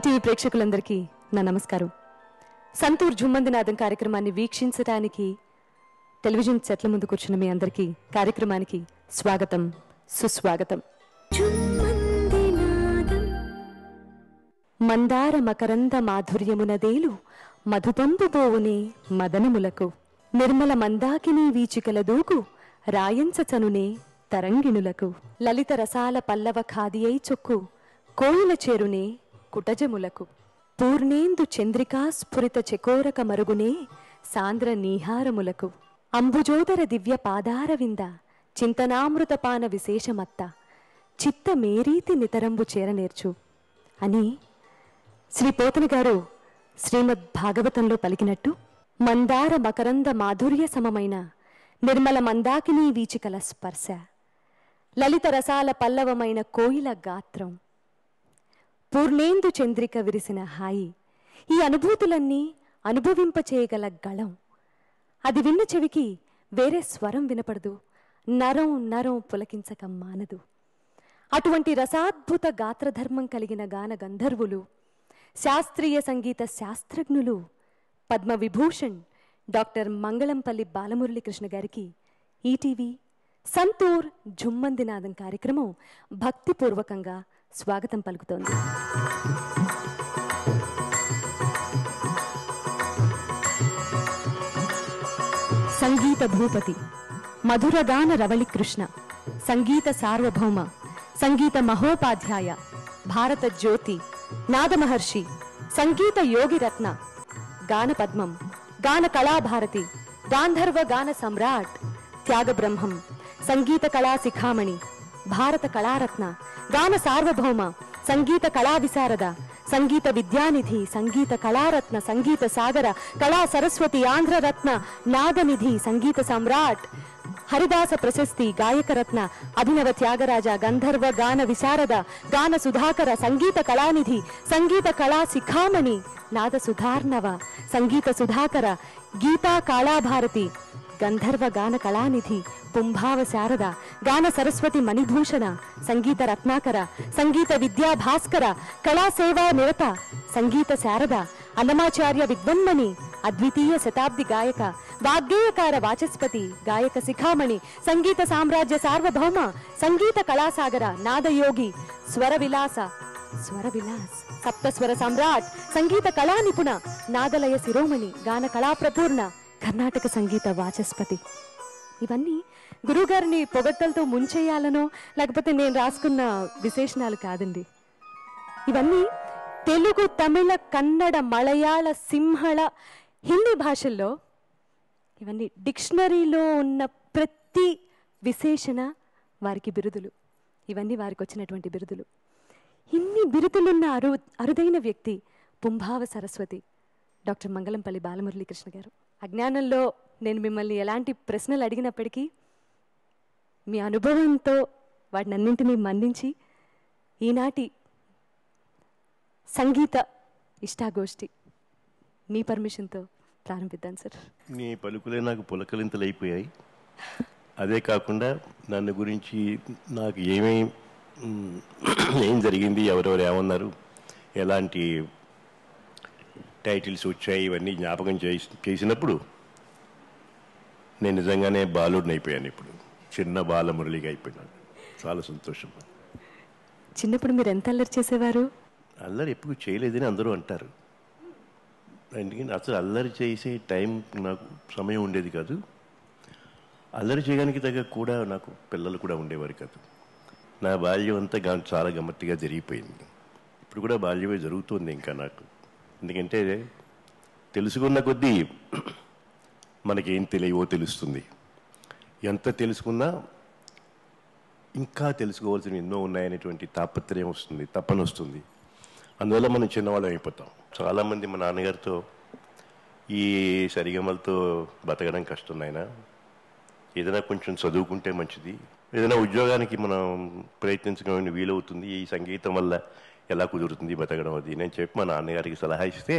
ETV ప్రేక్షకులందరికీ నా నమస్కారం. సంతూర్ జుమ్మందినాదం కార్యక్రమాన్ని వీక్షించడానికి టెలివిజన్ సెట్ల ముందు కూర్చున్న మీ అందరికీ కార్యక్రమానికి స్వాగతం, సుస్వాగతం. మందార మకరంద మాధుర్యమునదేలు మధుపంపు పోవునే మదనములకు నిర్మల మందాకిని వీచికల దూకు రాయంచచనునే తరంగిణులకు లలిత రసాల పల్లవ ఖాదియై చొక్కు కోయిల చేరునే కుటజములకు పూర్ణేందు చంద్రికా స్ఫురిత చకోరక మరుగునే సాంద్ర నీహారములకు అంబుజోదర దివ్య పాదారవింద చింతనామృతపాన విశేషమత్త చిత్త మేరీతి నితరంబు చేరనేర్చు అని శ్రీ పోతన గారు శ్రీమద్ భాగవతంలో పలికినట్టు మందార మకరంద మాధుర్య సమమైన నిర్మల మందాకిని వీచికల స్పర్శ, లలిత రసాల పల్లవమైన కోయిల గాత్రం, పూర్ణేందు చంద్రిక విరిసిన హాయి, ఈ అనుభూతులన్నీ అనుభవింపచేయగల గళం. అది విన్న చెవికి వేరే స్వరం వినపడదు, నరం నరం పులకించక మానదు. అటువంటి రసాద్భుత గాత్రధర్మం కలిగిన గాన గంధర్వులు, శాస్త్రీయ సంగీత శాస్త్రజ్ఞులు పద్మవిభూషణ్ డాక్టర్ మంగళంపల్లి బాలమురళీకృష్ణ గారికి ఈటీవీ సంతూర్ జుమ్మందినాదం కార్యక్రమం భక్తిపూర్వకంగా స్వాగతం పలుకుతోంది. సంగీత భూపతి, మధురగాన రవళి కృష్ణ, సంగీత సార్వభౌమ, సంగీత మహోపాధ్యాయ, భారత జ్యోతి, నాదమహర్షి, సంగీత యోగిరత్న, గాన పద్మం, గాన కళాభారతి, గాంధర్వ గాన సమ్రాట్, త్యాగ బ్రహ్మం, సంగీత కళా శిఖామణి, భారత కళారత్న, గాన సార్వభౌమ, సంగీత కళా విశారద, సంగీత విద్యానిధి, సంగీత కళారత్న, సంగీత సాగర, కళా సరస్వతి, ఆంధ్రరత్న, నాగనిధి, సంగీత సమ్రాట్, హరిదాస ప్రశస్తి, గాయకరత్న, అభినవ త్యాగరాజ, గంధర్వ గాన విశారద, గాన సుధాకర, సంగీత కళానిధి, సంగీత కళా శిఖామణి, నాద సుధార్ణవ, సంగీత సుధాకర, గీతా కాళాభారతి, గంధర్వ గాన కళానిధి, పుంభావ శారద, గాన సరస్వతి మణిభూషణ, సంగీత రత్నాకర, సంగీత విద్యా భాస్కర, కళాసేవా నిరత, సంగీత శారద, అన్నమాచార్య విద్వన్మణి, అద్వితీయ శతాబ్ది గాయక, వాగ్గేయకార వాచస్పతి, గాయక శిఖామణి, సంగీత సామ్రాజ్య సార్వభౌమ, సంగీత కళాసాగర, నాదయోగి, స్వర విలాస్, సప్తస్వర సమ్రాట్, సంగీత కళా నిపుణ, నాదలయ శిరోమణి, గాన కళా ప్రపూర్ణ, కర్ణాటక సంగీత వాచస్పతి. ఇవన్నీ గురువుగారిని పొగడ్తలతో ముంచేయాలనో లేకపోతే నేను రాసుకున్న విశేషణాలు కాదండి. ఇవన్నీ తెలుగు, తమిళ, కన్నడ, మలయాళ, సింహళ, హిందీ భాషల్లో ఇవన్నీ డిక్షనరీలో ఉన్న ప్రతి విశేషణ వారికి బిరుదులు. ఇవన్నీ వారికి వచ్చినటువంటి బిరుదులు. ఇన్ని బిరుదులున్న అరుదైన వ్యక్తి పుంభావ సరస్వతి డాక్టర్ మంగళంపల్లి బాలమురళీకృష్ణ గారు. అజ్ఞానంలో నేను మిమ్మల్ని ఎలాంటి ప్రశ్నలు అడిగినప్పటికీ మీ అనుభవంతో వాటినన్నింటినీ మన్నించి ఈనాటి సంగీత ఇష్టాగోష్ఠి మీ పర్మిషన్తో ప్రారంభిద్దాం సార్. నీ పలుకులే నాకు పులకలింతలు అయిపోయాయి. అదే కాకుండా నన్ను గురించి నాకు ఏం జరిగింది, ఎవరెవరు ఏమన్నారు, ఎలాంటి టైటిల్స్ వచ్చాయి, ఇవన్నీ జ్ఞాపకం చేసినప్పుడు నేను నిజంగానే బాలుడిని అయిపోయాను. ఇప్పుడు చిన్న బాలమురళిగా అయిపోయినాను. చాలా సంతోషం. చిన్నప్పుడు మీరు ఎంత అల్లరి చేసేవారు? అల్లరి ఎప్పుడు చేయలేదని అందరూ అంటారు. ఎందుకంటే అసలు అల్లరి చేసే టైం నాకు సమయం ఉండేది కాదు. అల్లరి చేయడానికి తగ్గ కూడా నాకు పిల్లలు కూడా ఉండేవారు కాదు. నా బాల్యం అంతా చాలా గమ్మత్తుగా జరిగిపోయింది. ఇప్పుడు కూడా బాల్యమే జరుగుతుంది ఇంకా నాకు. ఎందుకంటే తెలుసుకున్న కొద్దీ మనకేం తెలియవో తెలుస్తుంది. ఎంత తెలుసుకున్నా ఇంకా తెలుసుకోవాల్సిన ఎన్నో ఉన్నాయనేటువంటి తాపత్రయం వస్తుంది, తపన వస్తుంది. అందువల్ల మనం చిన్నవాళ్ళం అయిపోతాం. చాలామంది మా నాన్నగారితో ఈ సరిగమలతో బతకడం కష్టం నాయన, ఏదైనా కొంచెం చదువుకుంటే మంచిది, ఏదైనా ఉద్యోగానికి మనం ప్రయత్నించడం వీలవుతుంది, ఈ సంగీతం వల్ల ఎలా కుదురుతుంది బతకడం అది నేను చెప్పి మా నాన్నగారికి సలహా ఇస్తే,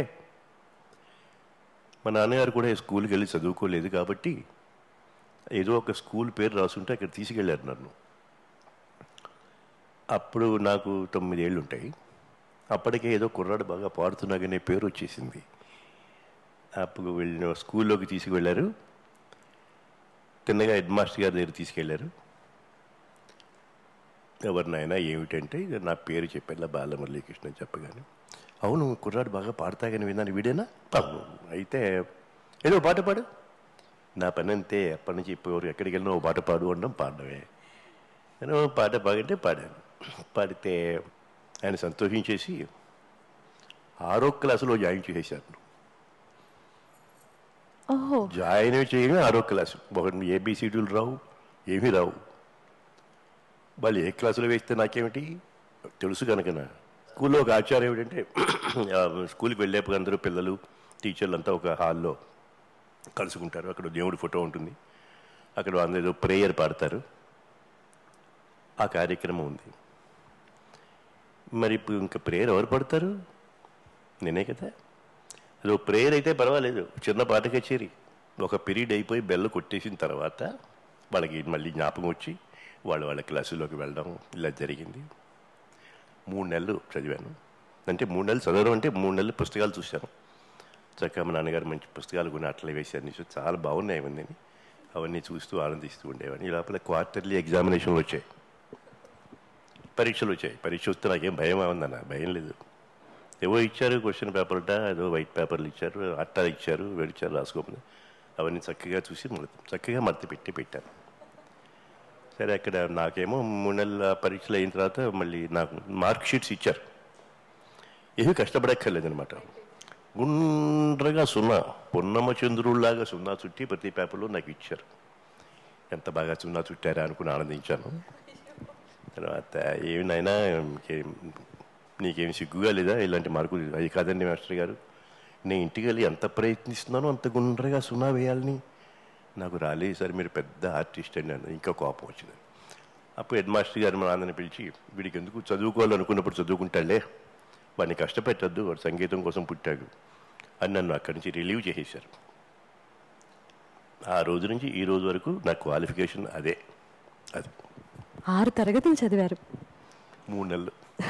మా నాన్నగారు కూడా స్కూల్కి వెళ్ళి చదువుకోలేదు కాబట్టి ఏదో ఒక స్కూల్ పేరు రాసుంటే అక్కడ తీసుకెళ్ళారు నన్ను. అప్పుడు నాకు 9 ఏళ్ళు ఉంటాయి. అప్పటికే ఏదో కుర్రాడు బాగా పాడుతున్నాగానే పేరు వచ్చేసింది. అప్పుడు వెళ్ళిన స్కూల్లోకి తీసుకువెళ్ళారు. తిన్నగా హెడ్ మాస్టర్ గారి దగ్గర తీసుకెళ్లారు. ఎవరినైనా ఏమిటంటే నా పేరు చెప్పేలా బాలమురళీకృష్ణ అని చెప్పగానే, అవును కుర్రాడు బాగా పాడతాగానే విన్నాను, వీడేనా? అవును. అయితే ఏదో పాట పాడు. నా పని అంతే, అప్పటి నుంచి ఇప్పుడు ఎక్కడికి వెళ్ళినా ఓ పాట పాడు అనడం, పాడడమే. నేను పాట పాడంటే పాడాను. పాడితే ఆయన సంతోషించేసి 6వ క్లాసులో జాయిన్ చేసేసారు. ఓహో, జాయిన్ చేయగా 6వ క్లాసు. ఒకటి ఏబిసిడీలు రావు, ఏమీ రావు. వాళ్ళు ఏ క్లాసులో వేస్తే నాకేమిటి తెలుసు కనుక. స్కూల్లో ఒక ఆచారం ఏమిటంటే స్కూల్కి వెళ్ళేప్పుడు అందరూ పిల్లలు టీచర్లు అంతా ఒక హాల్లో కలుసుకుంటారు. అక్కడ దేవుడి ఫోటో ఉంటుంది. అక్కడ అందరూ ప్రేయర్ పాడతారు. ఆ కార్యక్రమం ఉంది. మరి ఇప్పుడు ఇంకా ప్రేయర్ ఎవరు పడతారు? నేనే కదా. అదో ప్రేయర్ అయితే పర్వాలేదు, చిన్న పాట కచేరీ. ఒక పీరియడ్ అయిపోయి బెల్ల కొట్టేసిన తర్వాత వాళ్ళకి మళ్ళీ జ్ఞాపకం వచ్చి వాళ్ళ క్లాసులోకి వెళ్ళడం ఇలా జరిగింది. 3 నెలలు చదివాను. అంటే 3 నెలలు చదవడం అంటే 3 నెలలు పుస్తకాలు చూశాను. చక్కగా మా నాన్నగారు మంచి పుస్తకాలు కొని అట్లా వేశారు. చాలా బాగున్నాయి అవన్నీ. అవన్నీ చూస్తూ ఆనందిస్తూ ఉండేవాడిని. ఈ లోపల క్వార్టర్లీ ఎగ్జామినేషన్లు వచ్చాయి, పరీక్షలు వచ్చాయి. పరీక్ష వస్తే నాకేం భయం ఉందన్న, భయం లేదు. ఏవో ఇచ్చారు క్వశ్చన్ పేపర్ట, ఏదో వైట్ పేపర్లు ఇచ్చారు, అట్టా ఇచ్చారు, వెడిచారు, రాసుకోమని. అవన్నీ చక్కగా చూసి చక్కగా మడత పెట్టాను. సరే, అక్కడ నాకేమో 3 నెలల పరీక్షలు అయిన తర్వాత మళ్ళీ నాకు మార్క్ షీట్స్ ఇచ్చారు. ఏమీ కష్టపడక్కర్లేదనమాట. గుండ్రగా 0, పొన్నమ్మ చంద్రుల్లాగా 0 చుట్టి ప్రతి పేపర్లో నాకు ఇచ్చారు. ఎంత బాగా 0 చుట్టారా అనుకుని ఆనందించాను. తర్వాత ఏమినైనా నీకేం సిగ్గుగా లేదా ఇలాంటి మార్కులు? అది కాదండి మాస్టర్ గారు, నేను ఇంటికి వెళ్ళి ఎంత ప్రయత్నిస్తున్నానో అంత గుండ్రగా 0 వేయాలని. నాకు రాలేదు సార్, మీరు పెద్ద ఆర్టిస్ట్ అండి అన్న. ఇంకా కోపం వచ్చింది. అప్పుడు హెడ్ మాస్టర్ గారు మా నాన్నని పిలిచి, వీడికి ఎందుకు చదువుకోవాలనుకున్నప్పుడు చదువుకుంటాడులే, వాడిని కష్టపెట్టద్దు, వాడు సంగీతం కోసం పుట్టాడు అని నన్ను అక్కడి నుంచి రిలీవ్ చేసేశారు. ఆ రోజు నుంచి ఈ రోజు వరకు నా క్వాలిఫికేషన్ అదే. అది 6 తరగతులు చదివారు. 3 నెలలు.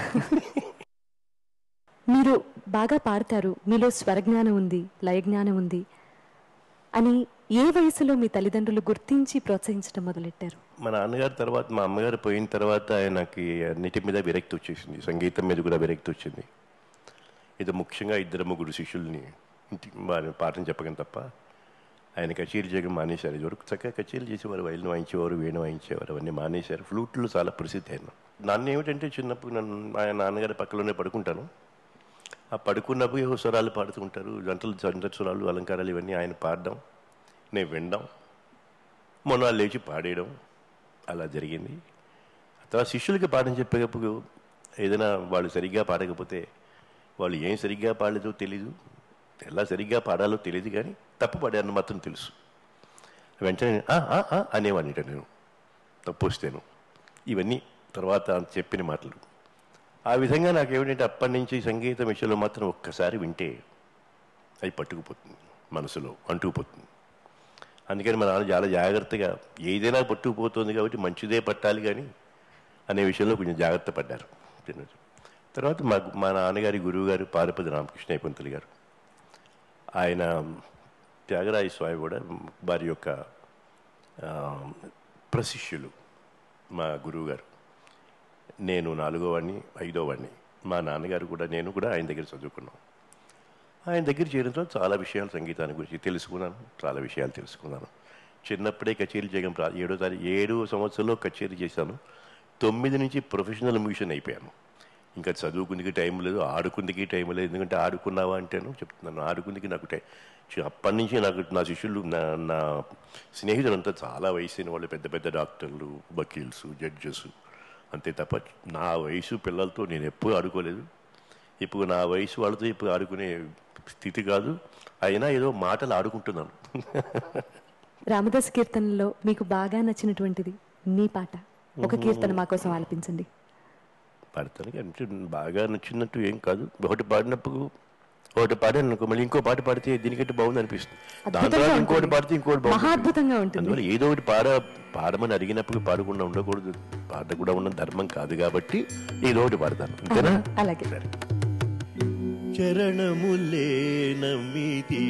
మీరు బాగా పాడతారు, మీలో స్వరజ్ఞానం ఉంది, లయజ్ఞానం ఉంది అని ఏ వయసులో మీ తల్లిదండ్రులు గుర్తించి ప్రోత్సహించడం మొదలెట్టారు? మా నాన్నగారి తర్వాత, మా అమ్మగారు పోయిన తర్వాత ఆయనకి అన్నిటి మీద విరక్తి వచ్చేసింది. సంగీతం మీద కూడా విరక్తి వచ్చింది. ఇది ముఖ్యంగా 2-3 శిష్యుల్ని వారి పాఠం చెప్పగలను తప్ప ఆయన కచేరీ చేయడం మానేశారు. ఇదివరకు చక్కగా కచేరీలు చేసేవారు, వైలిన్ వాయించేవారు, వీణ వాయించేవారు, అవన్నీ మానేశారు. ఫ్లూట్లు చాలా ప్రసిద్ధి అయిన. నన్ను ఏమిటంటే చిన్నప్పుడు ఆయన నాన్నగారి పక్కలోనే పడుకుంటాను. ఆ పడుకున్నప్పుడు ఏవో స్వరాలు పాడుతూ ఉంటారు, జంట స్వరాలు, అలంకారాలు, ఇవన్నీ ఆయన పాడడం, నేను వినడం, మొన్న లేచి పాడేయడం, అలా జరిగింది. తర్వాత శిష్యులకి పాఠం చెప్పేటప్పుడు ఏదైనా వాళ్ళు సరిగ్గా పాడకపోతే, వాళ్ళు ఏం సరిగ్గా పాడలేదో తెలీదు, ఎలా సరిగ్గా పాడాలో తెలియదు, కానీ తప్పు పాడారని మాత్రం తెలుసు. వెంటనే అనేవాడిని నేను తప్పు వస్తేను. ఇవన్నీ తర్వాత చెప్పిన మాటలు. ఆ విధంగా నాకేమిటంటే అప్పటి నుంచి సంగీతం విషయంలో మాత్రం ఒక్కసారి వింటే అది పట్టుకుపోతుంది, మనసులో అంటుకుపోతుంది. అందుకని మా నాన్న చాలా జాగ్రత్తగా ఏదైనా పట్టుకుపోతుంది కాబట్టి మంచిదే పట్టాలి కానీ అనే విషయంలో కొంచెం జాగ్రత్త పడ్డారు. తర్వాత మా నాన్నగారి గురువు గారు పారుపతి రామకృష్ణయ్య పంతులు గారు, ఆయన త్యాగరాయ స్వామి కూడా వారి యొక్క ప్రశిష్యులు. మా గురువు గారు, నేను 4వ వాడిని, 5వ వాడిని. మా నాన్నగారు కూడా నేను కూడా ఆయన దగ్గర చదువుకున్నాం. ఆయన దగ్గర చేరిన తర్వాత చాలా విషయాలు సంగీతాన్ని గురించి తెలుసుకున్నాను, చాలా విషయాలు తెలుసుకున్నాను. చిన్నప్పుడే కచేరీలు చేయడం 7వ సంవత్సరంలో కచేరీ చేశాను. 9 నుంచి ప్రొఫెషనల్ మ్యూజిషియన్ అయిపోయాను. ఇంకా చదువుకుందికి టైం లేదు, ఆడుకుందికి టైం లేదు. ఎందుకంటే ఆడుకున్నావా అంటేను చెప్తున్నాను, ఆడుకుందికి నాకు టైం. అప్పటి నుంచి నా శిష్యులు, నా స్నేహితులంతా చాలా వయసైన వాళ్ళు, పెద్ద పెద్ద డాక్టర్లు, వకీల్స్, జడ్జెస్, అంతే తప్ప నా వయసు పిల్లలతో నేను ఎప్పుడూ ఆడుకోలేదు. ఇప్పుడు నా వయసు వాళ్ళతో ఇప్పుడు ఆడుకునే స్థితి కాదు. అయినా ఏదో మాటలు ఆడుకుంటున్నాను. రామదాస్ కీర్తనలో మీకు బాగా నచ్చినటువంటిది మీ పాట, ఒక కీర్తన మా కోసం ఆలపించండి. పాడతానికి అంటే బాగా నచ్చినట్టు ఏం కాదు. ఒకటి పాడినప్పుడు ఒకటి పాడాను అనుకో, మళ్ళీ ఇంకో పాట పాడితే దీనికంటే బాగుంది అనిపిస్తుంది. దాని తర్వాత ఇంకోటి పాడితే ఇంకోటి మహాద్భుతంగా ఉంటుంది. అందువల్ల ఏదో ఒకటి పాడమని అడిగినప్పుడు పాడకుండా ఉండకూడదు. పాట కూడా ఉన్న ధర్మం కాదు కాబట్టి ఏదో ఒకటి పాడతాను, అంతేనా? అలాగే. చరణములే నమ్మితి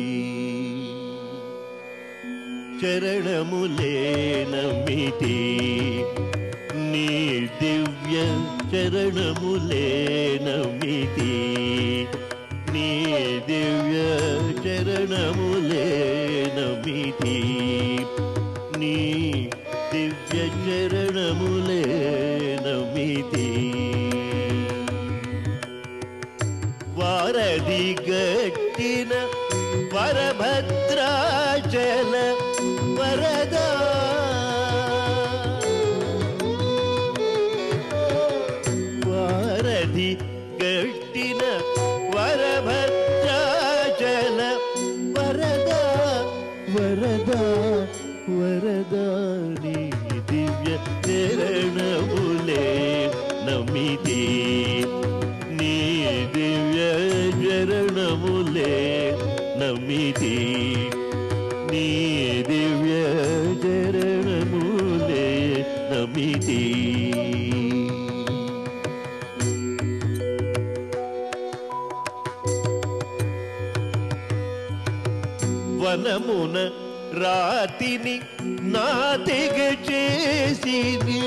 చరణములే నమ్మితి నీ దివ్య చరణములే నమ్మితి నీ దివ్య చరణములే నమ్మితి నీ దివ్య చరణములే నమ్మితి వారధి గట్టిన వరభద్రాచల వరదా వారధి గట్టిన వరభద్రాచల వరదా వరదా వరదా నీ దివ్య చరణములే నమ్మితి నీ దివ్య చరణములే నమ్మితి నీ దివ్య చరణములే నమ్మితి వనమున రాతిని నాతిగ చేసిని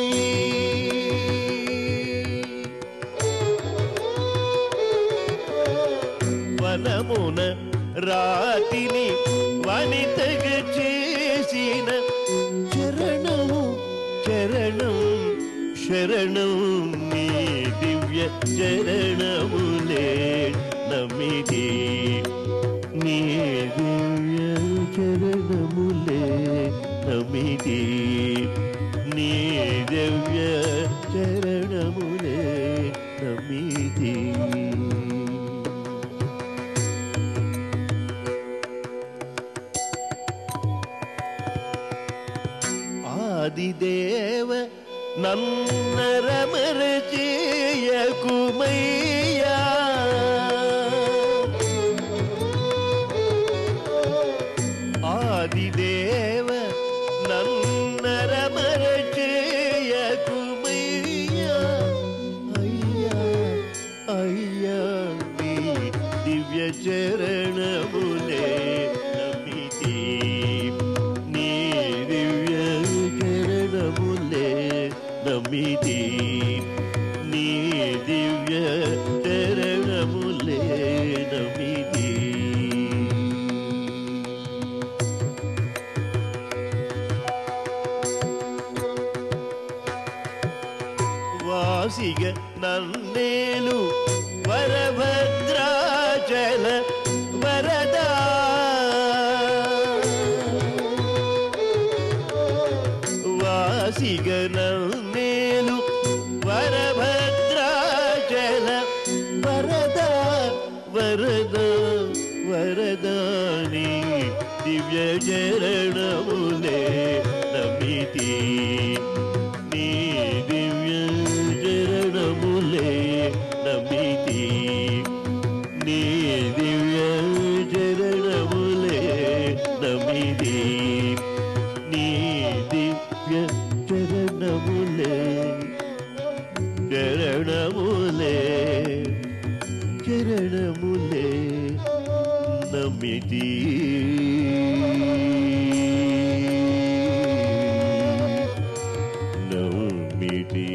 వనమున రాతిని వనితగ చేసిన చరణము చరణం శరణం నీ దివ్య చరణములే నమ్మితి నీ దివ్య చరణములే నమ్మితి నీ దివ్య చరణములే నమ్మితి ఆదిదేవ నన్నరమర చేయకుమయ్యా ఆదిదేవ నన్నరమర చేయకుమయ్యా అయ్యా అయ్యా నీ దివ్య చరణములే నమ్మితి నీ దివ్య చరణములే నమ్మితి నీ దివ్య చరణములే నమ్మితి వాసిగ నన్నేలు వరభద్రాచల వరదా వాసిగ నన్నేలు వరభద్రాచల వరదా వరదా వరదా నీ దివ్య చరణములే నమ్మితి నీ దివ్య చరణములే నమ్మితి నీ దివ్య చరణములే నమ్మితి నీ దివ్య చరణములే చరణములే చరణములే నమ్మితి నమ్మితి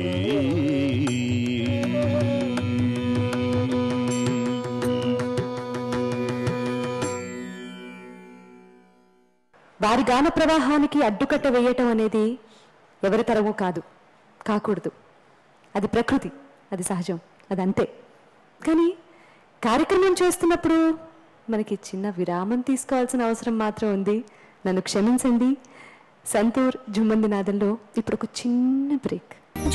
వారి గాన ప్రవాహానికి అడ్డుకట్ట వేయటం అనేది ఎవరి తరమూ కాదు, కాకూడదు. అది ప్రకృతి, అది సహజం, అది అంతే. కానీ కార్యక్రమం చేస్తున్నప్పుడు మనకి చిన్న విరామం తీసుకోవాల్సిన అవసరం మాత్రం ఉంది. నన్ను క్షమించండి. సంతూర్ జుమ్మంది నాదంలో ఇప్పుడు ఒక చిన్న బ్రేక్.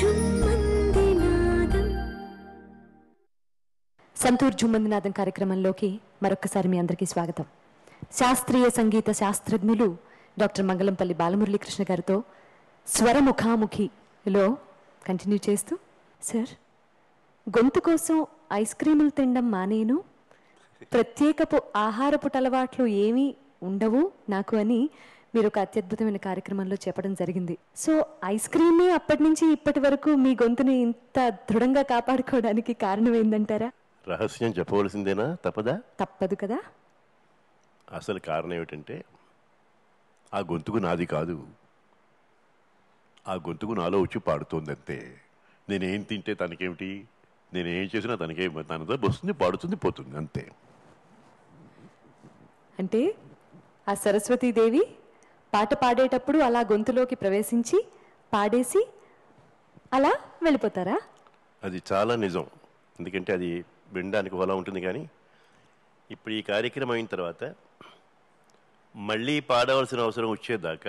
సంతూర్ జుమ్మంది నాదం కార్యక్రమంలోకి మరొక్కసారి మీ అందరికీ స్వాగతం. శాస్త్రీయ సంగీత శాస్త్రజ్ఞులు డాక్టర్ మంగళంపల్లి బాలమురళీకృష్ణ గారితో స్వరముఖాముఖిలో కంటిన్యూ చేస్తూ, సార్, గొంతు కోసం ఐస్ క్రీములు తినడం మానేను, ప్రత్యేకపు ఆహారపు అలవాట్లు ఏమీ ఉండవు నాకు అని మీరు ఒక అత్యద్భుతమైన కార్యక్రమంలో చెప్పడం జరిగింది. సో ఐస్ క్రీమే అప్పటి నుంచి ఇప్పటి వరకు మీ గొంతుని ఇంత దృఢంగా కాపాడుకోవడానికి కారణం ఏందంటారా? రహస్యం చెప్పవలసిందేనా, తప్పదా? తప్పదు కదా. అసలు కారణం ఏమిటంటే ఆ గొంతుకు నాది కాదు, ఆ గొంతుకు నాలో వచ్చి పాడుతోంది అంతే. నేనేం తింటే తనకేమిటి, నేనేం చేసినా తనకేం, తనతో వస్తుంది, పాడుతుంది, పోతుంది అంతే. అంటే ఆ సరస్వతీదేవి పాట పాడేటప్పుడు అలా గొంతులోకి ప్రవేశించి పాడేసి అలా వెళ్ళిపోతారా? అది చాలా నిజం. ఎందుకంటే అది వినడానికి అలా ఉంటుంది. కానీ ఇప్పుడు ఈ కార్యక్రమం అయిన తర్వాత మళ్ళీ పాడవలసిన అవసరం వచ్చేదాకా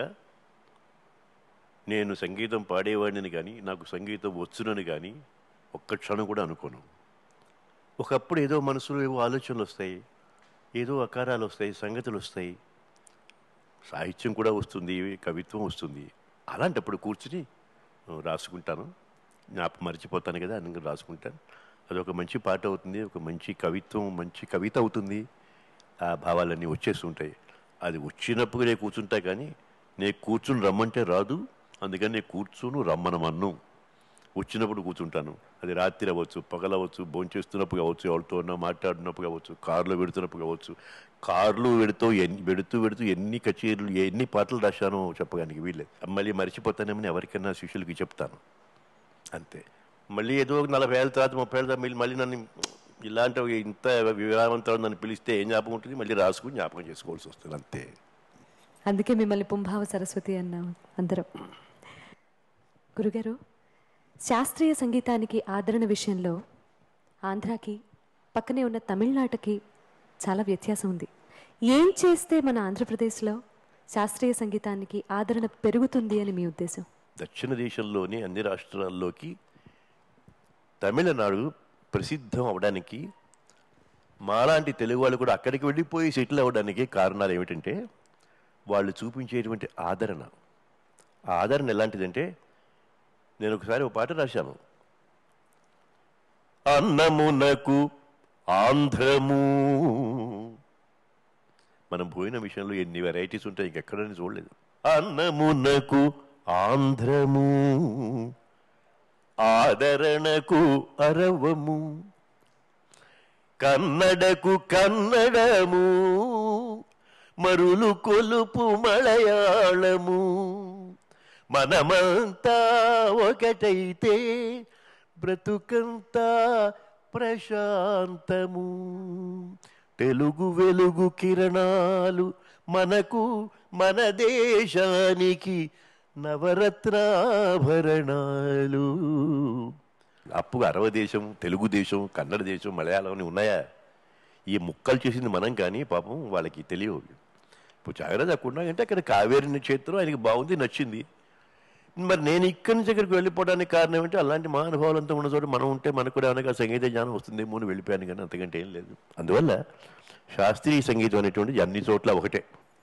నేను సంగీతం పాడేవాడిని కానీ, నాకు సంగీతం వచ్చునని కానీ ఒక్క క్షణం కూడా అనుకోను. ఒకప్పుడు ఏదో మనసులో ఏవో ఆలోచనలు వస్తాయి, ఏదో అకారాలు వస్తాయి, సంగతులు వస్తాయి, సాహిత్యం కూడా వస్తుంది, కవిత్వం వస్తుంది. అలాంటప్పుడు కూర్చుని రాసుకుంటాను. మర్చిపోతాను కదా, అందుకని రాసుకుంటాను. అదొక మంచి పాట అవుతుంది, ఒక మంచి కవిత్వం, మంచి కవిత అవుతుంది. ఆ భావాలన్నీ వచ్చేస్తుంటాయి. అది వచ్చినప్పుడు నేను కూర్చుంటా, కానీ నేను కూర్చుని రమ్మంటే రాదు. అందుకని నేను కూర్చుని రమ్మనమన్ను. వచ్చినప్పుడు కూర్చుంటాను. అది రాత్రి అవ్వచ్చు, పగలవచ్చు, భోంచేస్తున్నప్పుడు కావచ్చు, ఎవరితో మాట్లాడినప్పుడు కావచ్చు, కారులో పెడుతున్నప్పుడు కావచ్చు. కార్లు పెడుతూ ఎన్ని కచేరీలు, ఎన్ని పాటలు రాశానో చెప్పడానికి వీళ్ళే. మళ్ళీ మర్చిపోతానేమని ఎవరికైనా శిష్యులకి చెప్తాను అంతే. మళ్ళీ ఏదో 40 ఏళ్ళ తర్వాత 30 ఏళ్ళ తర్వాత మళ్ళీ నన్ను ఇలాంటి ఇంత వివరవంతం నన్ను పిలిస్తే ఏం జ్ఞాపకం ఉంటుంది, మళ్ళీ రాసుకుని జ్ఞాపకం చేసుకోవాల్సి వస్తుంది అంతే. అందుకే మిమ్మల్ని పుంభావ సరస్వతి అన్నాం అందరం. గురుగారు, శాస్త్రీయ సంగీతానికి ఆదరణ విషయంలో ఆంధ్రాకి పక్కనే ఉన్న తమిళనాడుకి చాలా వ్యత్యాసం ఉంది. ఏం చేస్తే మన ఆంధ్రప్రదేశ్లో శాస్త్రీయ సంగీతానికి ఆదరణ పెరుగుతుంది అని మీ ఉద్దేశం? దక్షిణ దేశంలోని అన్ని రాష్ట్రాల్లోకి తమిళనాడు ప్రసిద్ధం అవడానికి, మాలాంటి తెలుగు వాళ్ళు కూడా అక్కడికి వెళ్ళిపోయి సెటిల్ అవ్వడానికి కారణాలు ఏమిటంటే వాళ్ళు చూపించేటువంటి ఆదరణ. ఆ ఆదరణ ఎలాంటిదంటే, నేను ఒకసారి ఒక పాట రాశాను. అన్నమునకు ఆంధ్రము. మనం పోయిన విషయంలో ఎన్ని వెరైటీస్ ఉంటాయి, ఇంకెక్కడని చూడలేదు. అన్నమునకు ఆంధ్రము, ఆదరణకు అరవము, కన్నడకు కన్నడము, మరులు కొలుపు మలయాళము, మనమంతా ఒకటైతే బ్రతుకంతా ప్రశాంతము, తెలుగు వెలుగు కిరణాలు మనకు మన దేశానికి నవరత్నాభరణాలు. అప్పుడు అరవ దేశం, తెలుగుదేశం, కన్నడ దేశం, మలయాళం అని ఉన్నాయా? ఈ ముక్కలు చేసింది మనం, కానీ పాపం వాళ్ళకి తెలియవు. ఇప్పుడు జాగ్రత్త తక్కువ అంటే అక్కడ కావేరి క్షేత్రం ఆయనకి బాగుంది, నచ్చింది. మరి నేను ఇక్కడి నుంచి ఇక్కడికి వెళ్ళిపోవడానికి కారణం ఏంటి? అలాంటి మహానుభావులంతా ఉన్న చోట మనం ఉంటే మనకు కూడా ఏమైనా సంగీత జ్ఞానం వస్తుందేమో అని వెళ్ళిపోయాను, కానీ అంతకంటే ఏం లేదు. అందువల్ల శాస్త్రీయ సంగీతం అనేటువంటిది అన్ని చోట్ల ఒకటే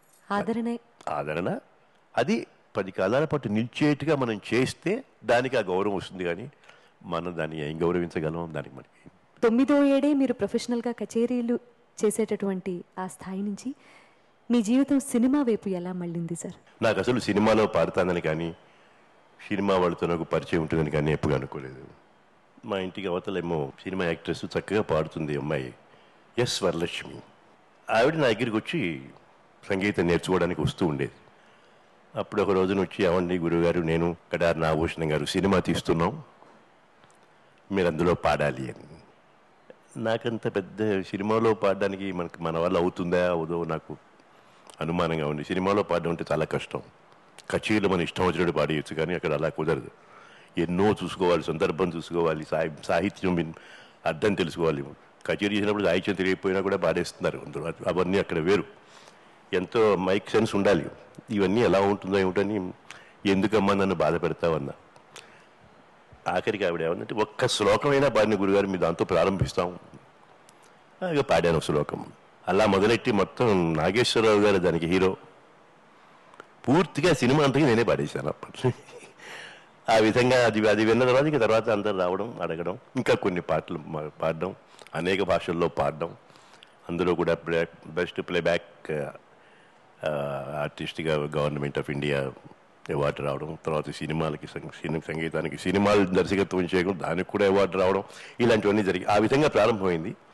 ఆదరణ. అది 10 కాలాల పాటు నిలిచేట్టుగా మనం చేస్తే దానికి ఆ గౌరవం వస్తుంది. కానీ మనం దాన్ని ఏం గౌరవించగలం? దానికి మనకి 9వ ఏడే మీరు ప్రొఫెషనల్గా కచేరీలు చేసేటటువంటి ఆ స్థాయి నుంచి మీ జీవితం సినిమా వైపు ఎలా మళ్ళింది సార్? నాకు అసలు సినిమాలో పాడతానని కానీ, సినిమా వాళ్ళతో నాకు పరిచయం ఉంటుందని కానీ ఎప్పుడు అనుకోలేదు. మా ఇంటికి అవతలేమో సినిమా యాక్ట్రెస్ చక్కగా పాడుతుంది అమ్మాయి, ఎస్ వరలక్ష్మి. ఆవిడ నా దగ్గరికి వచ్చి సంగీతం నేర్చుకోవడానికి వస్తూ ఉండేది. అప్పుడు ఒక రోజున వచ్చి, అవండి గురువుగారు, నేను కడారి నాగభూషణం గారు సినిమా తీస్తున్నాం, మీరు అందులో పాడాలి అని. నాకంత పెద్ద సినిమాలో పాడడానికి మన వల్ల అవుతుందా అవదో నాకు అనుమానంగా ఉంది. సినిమాలో పాడడం అంటే చాలా కష్టం. కచేరీలో మన ఇష్టం వచ్చినట్టు పాడేయచ్చు, కానీ అక్కడ అలా కుదరదు. ఎన్నో చూసుకోవాలి, సందర్భం చూసుకోవాలి, సాహిత్యం అర్థం తెలుసుకోవాలి. కచేరీ చేసినప్పుడు సాహిత్యం తెలియకపోయినా కూడా పాడేస్తున్నారు అందరూ. అవన్నీ అక్కడ వేరు. ఎంతో మైక్ సెన్స్ ఉండాలి. ఇవన్నీ ఎలా ఉంటుందో ఏమిటని, ఎందుకమ్మా నన్ను బాధ పెడతావన్నా. ఆఖరికి ఆవిడ ఏమన్నంటే, ఒక్క శ్లోకమైనా పాడిన గురుగారు మీ దాంతో ప్రారంభిస్తాం. ఇక పాడాను శ్లోకం. అలా మొదలెట్టి మొత్తం నాగేశ్వరరావు గారు దానికి హీరో. పూర్తిగా సినిమా అంతగా నేనే పాడేశాను అప్పట్లో. ఆ విధంగా అది విన్న తర్వాత అందరు రావడం, అడగడం, ఇంకా కొన్ని పాటలు పాడడం, అనేక భాషల్లో పాడడం, అందులో కూడా బెస్ట్ ప్లేబ్యాక్ ఆర్టిస్ట్గా గవర్నమెంట్ ఆఫ్ ఇండియా అవార్డు రావడం, తర్వాత సినిమాలకి సంగీతానికి సినిమాలు దర్శకత్వం చేయడం, దానికి కూడా అవార్డు రావడం, ఇలాంటివన్నీ జరిగి ఆ విధంగా ప్రారంభమైంది.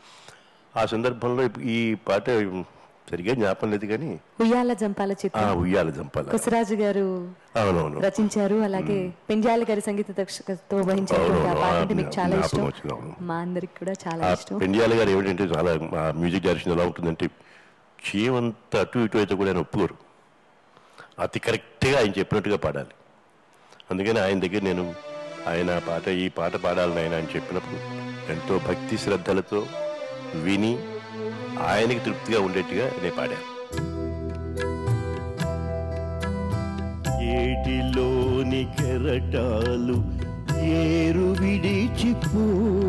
ఆ సందర్భంలో ఈ పాట సరిగ్గా జ్ఞాపకం లేదు కానీ ఉయ్యాల జంపాల చిత్రం ఉయ్యాల జంపాల కొసరాజు గారు అవునవును రచించారు. అలాగే పెంజాల గారి సంగీత దర్శకత్వం వహించారు. ఆ పాట అంటే మీకు చాలా ఇష్టం, మా అందరికి కూడా చాలా ఇష్టం. పెంజాల గారు ఏమిటంటే చాలా మ్యూజిక్ డైరెక్షన్ ఎలా ఉంటుందంటే చీమంతా అటు ఇటు అయితే కూడా ఆయన ఒప్పుకోరు, అతి కరెక్ట్గా ఆయన చెప్పినట్టుగా పాడాలి. అందుకని ఆయన దగ్గర నేను ఆయన ఈ పాట పాడాలని ఆయన చెప్పినప్పుడు ఎంతో భక్తి శ్రద్ధలతో విని ఆయనకి తృప్తిగా ఉండేట్టుగా నేను పాడాను. ఏటిలోని కెరటాలు ఏరు విడిచిపో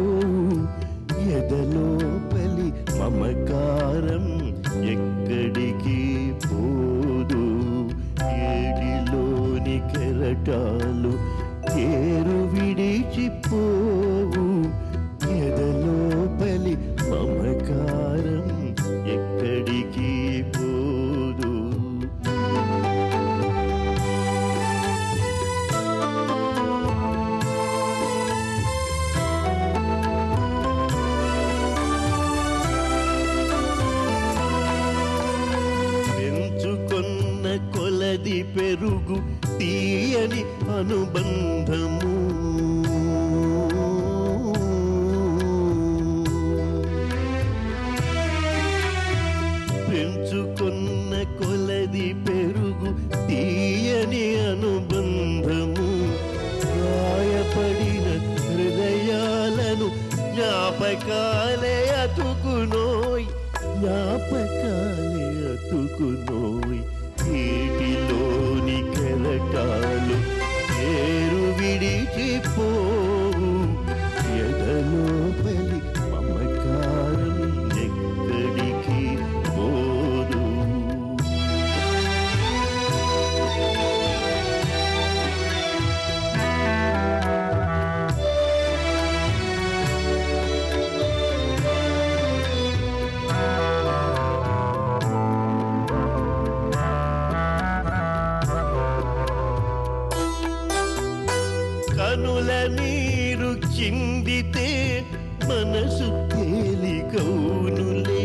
ఎదలోపలి మమకారం ఎక్కడికి పోదు. ఏటిలోని కెరటాలు ఏరు విడిచిపోవు ఎదలోపలి మమకారం ఎక్కడికి పోదు. పెంచుకొన్న కొలది పెరుగు తీయని అనుబంధము పెంచుకున్న కొలది పెరుగు తీయని అనుబంధము గాయపడిన హృదయాలను జ్ఞాపకాలే అతుకునోయ్ జ్ఞాపకాలే అతుకునోయ్. ఏటిలోని కెరటాలు ఏరు విడిచిపోవు ఎదలోపలి మమకారం ఎక్కడికి పోదు. కనుల నీరు చిందితే మనసు తేలికౌనులే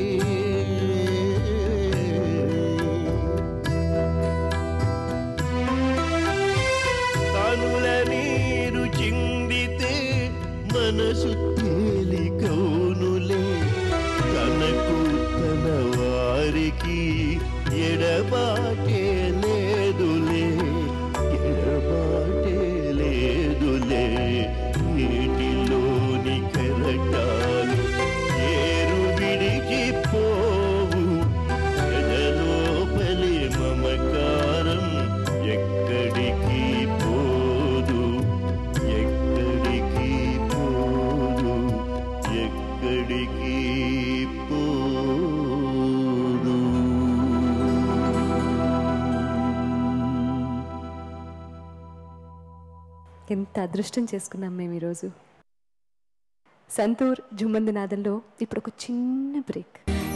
కనుల నీరు చిందితే మనసు తేలికౌనులే. తనకు తన వారికి ఎడబాటే లేదులే ఎడబాటే లేదులే. నీటిలోని కెరటాలు ఏరు విడిచిపోవు ఎదలోపలి మమకారం ఎక్కడికి పోదు ఎక్కడికి పోదు ఎక్కడికి పోదు. ఎంత అదృష్టం చేసుకున్నాం మేము ఈరోజు. సంతూర్ జుమ్మంది నాదంలో ఇప్పుడు ఒక చిన్న బ్రేక్.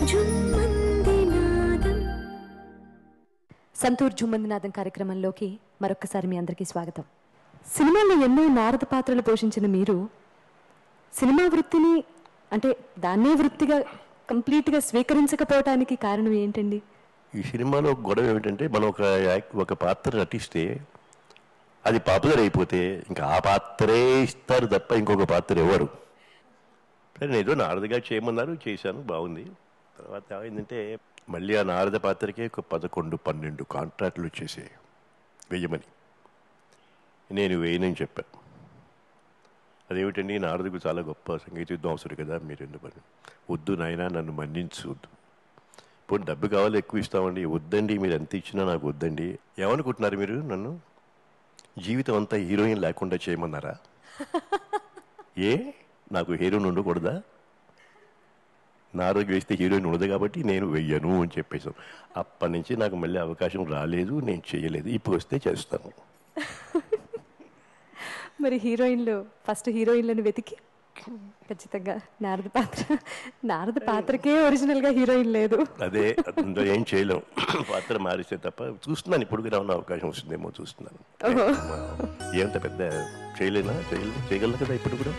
సంతూర్ జుమ్మంది నాదం కార్యక్రమంలోకి మరొక్కసారి మీ అందరికీ స్వాగతం. సినిమాలో ఎన్నో నారద పాత్రలు పోషించిన మీరు సినిమా వృత్తిని అంటే దాన్నే వృత్తిగా కంప్లీట్గా స్వీకరించకపోవటానికి కారణం ఏంటండి? ఈ సినిమాలో గొడవ ఏమిటంటే మనం ఒక పాత్ర నటిస్తే అది పాపులర్ అయిపోతే ఇంకా ఆ పాత్రే ఇస్తారు తప్ప ఇంకొక పాత్ర ఎవరు. సరే నేను ఏదో నారదగా చేయమన్నారు, చేశాను, బాగుంది. తర్వాత ఏమైందంటే మళ్ళీ ఆ నారద పాత్రకే ఒక 11-12 కాంట్రాక్టులు వచ్చేసాయి వేయమని. నేను వేయనని చెప్పాను. అదేమిటండి నారదకు చాలా గొప్ప సంగీత విద్వాంసుడు కదా, మీరు ఎందుకు వద్దు నాయనా నన్ను మన్నించు, ఇప్పుడు డబ్బు కావాలి ఎక్కువ ఇస్తామండి, వద్దండి మీరు ఎంత ఇచ్చినా నాకు వద్దండి. ఏమనుకుంటున్నారు మీరు, నన్ను జీవితం అంతా హీరోయిన్ లేకుండా చేయమన్నారా? ఏ నాకు హీరోయిన్ ఉండకూడదా? నారదకు వేస్తే హీరోయిన్ ఉండదు కాబట్టి నేను వెయ్యను అని చెప్పేసాను. అప్పటి నుంచి నాకు మళ్ళీ అవకాశం రాలేదు, నేను చేయలేదు. ఇప్పుడు వస్తే చేస్తాను. మరి హీరోయిన్లు ఫస్ట్ హీరోయిన్లను వెతికి ఖచ్చితంగా నారద పాత్రకే ఒరిజినల్గా హీరోయిన్ లేదు. అదే అందులో ఏం చేయలేం, పాత్ర మారిస్తే తప్ప. చూస్తున్నాను ఇప్పుడు కూడా ఉన్న అవకాశం వస్తుందేమో చూస్తున్నాను. ఏమంత పెద్ద చేయగలను కదా ఇప్పుడు కూడా.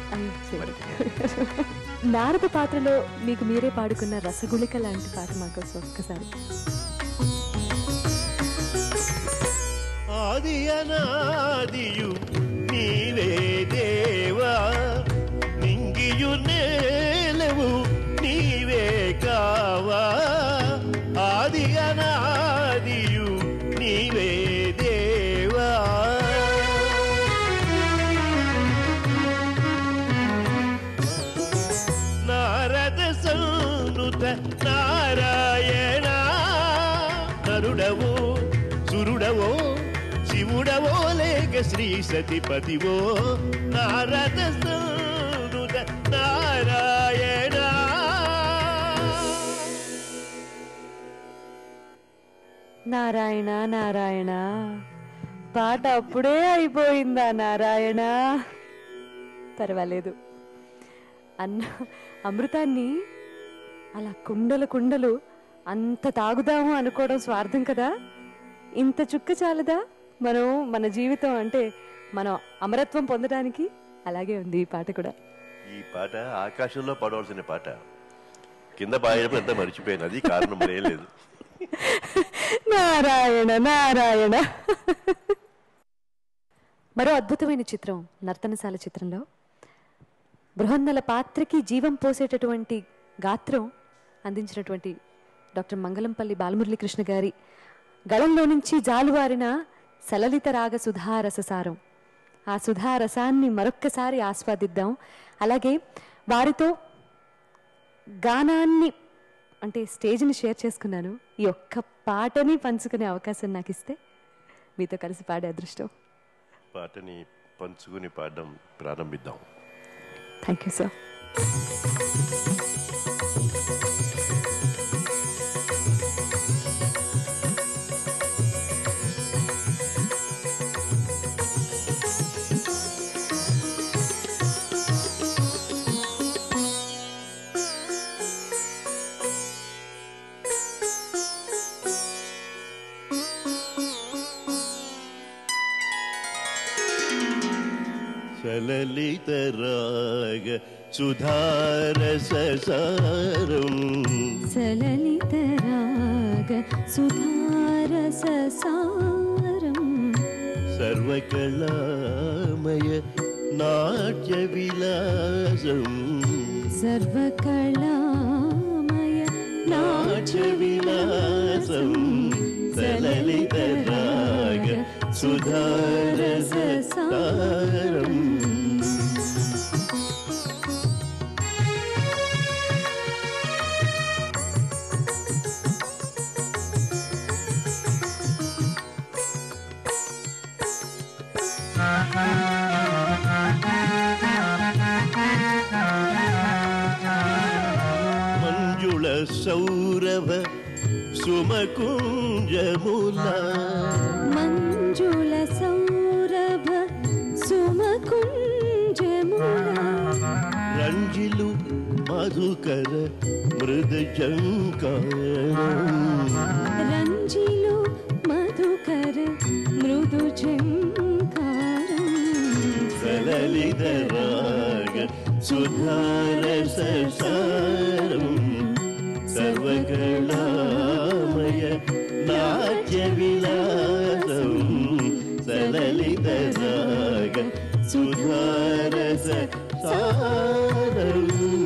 నారద పాత్రలో మీకు మీరే పాడుకున్న రసగుళిక లాంటి పాట మాకోసం ఒక్కసారి. ఆది అనాదియు నీవే దేవా, నింగియు నేలవు నీవే కావా. ఆది అనాదియు నీవే దేవా, నారద సంనుత నారాయణ, నరుడవో సురుడవో శివుడవో లేక శ్రీ సతిపతివో, నారద సంనుత నారాయణ. నారాయణ నారాయణ పాట అప్పుడే అయిపోయిందా నారాయణ? పర్వాలేదు. అమృతాన్ని అలా కుండలు అంత తాగుదాము అనుకోవడం స్వార్థం కదా. ఇంత చుక్క చాలదా మన జీవితం అంటే మనం అమరత్వం పొందడానికి? అలాగే ఉంది ఈ పాట కూడా. ఈ పాట ఆకాశంలో పడవలసిన పాట, కింద పాయడం అంతా మర్చిపోయాను. అది కారణం లేదు. నారాయణ నారాయణ. మరో అద్భుతమైన చిత్రం నర్తనశాల చిత్రంలో బృహన్నల పాత్రకి జీవం పోసేటటువంటి గాత్రం అందించినటువంటి డాక్టర్ మంగళంపల్లి బాలమురళీకృష్ణ గారి గళంలో నుంచి జాలువారిన సలలిత రాగ సుధారససారం. ఆ సుధారసాన్ని మరొక్కసారి ఆస్వాదిద్దాం. అలాగే వారితో గానాన్ని అంటే స్టేజ్ని షేర్ చేసుకున్నాను. ఈ ఒక్క పాటని పంచుకునే అవకాశం నాకు ఇస్తే మీతో కలిసి పాడే అదృష్టం. పాటని పంచుకుని పాడడం ప్రారంభిద్దాం. Thank you sir. సలలిత రాగ సుధారససారం, సలలిత రాగ సుధారససారం, సర్వకళామయ నాట్య విలాసం, సర్వకళామయ నాట్య విలాసం, సలలిత రాగ సుధారససారం. మంజుళ సౌరభ సుమకుంజముల, మంజుల సౌరభ సుమకుంజముల, రంజిలు మధుకర మృదుజంకారం, రంజిలు మధుకర మృదుజంకారం, సలలిత రాగ సుధారససారం, సర్వకళామయ నాట్య విలాసం, సలలిత రాగ సుధారససారం.